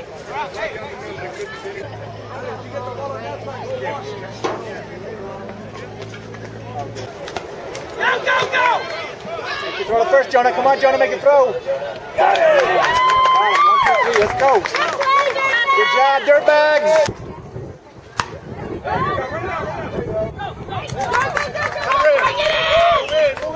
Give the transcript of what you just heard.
Throw the first, Jonah. Come on, Jonah, make it throw. Got it. 1, 2, 3. Let's go. Good job, DirtBags. Bring it in.